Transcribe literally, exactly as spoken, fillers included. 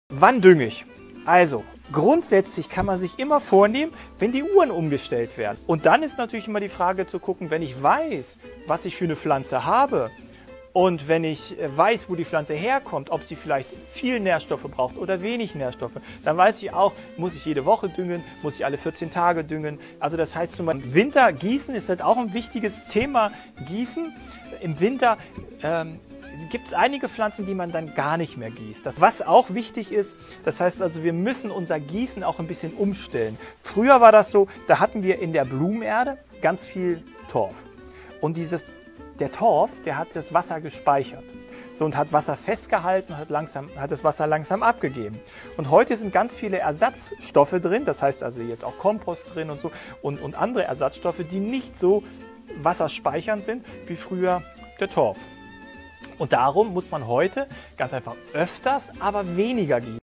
Wann dünge ich? Also, grundsätzlich kann man sich immer vornehmen, wenn die Uhren umgestellt werden. Und dann ist natürlich immer die Frage zu gucken, wenn ich weiß, was ich für eine Pflanze habe und wenn ich weiß, wo die Pflanze herkommt, ob sie vielleicht viel Nährstoffe braucht oder wenig Nährstoffe, dann weiß ich auch, muss ich jede Woche düngen, muss ich alle vierzehn Tage düngen. Also das heißt zum Beispiel, im Winter gießen ist halt auch ein wichtiges Thema. Gießen im Winter ähm, gibt es einige Pflanzen, die man dann gar nicht mehr gießt. Das, was auch wichtig ist, das heißt also, wir müssen unser Gießen auch ein bisschen umstellen. Früher war das so, da hatten wir in der Blumenerde ganz viel Torf. Und dieses, der Torf, der hat das Wasser gespeichert. So, und hat Wasser festgehalten und hat, langsam, hat das Wasser langsam abgegeben. Und heute sind ganz viele Ersatzstoffe drin, das heißt also jetzt auch Kompost drin und so und, und andere Ersatzstoffe, die nicht so wasserspeichernd sind wie früher der Torf. Und darum muss man heute ganz einfach öfters, aber weniger gießen.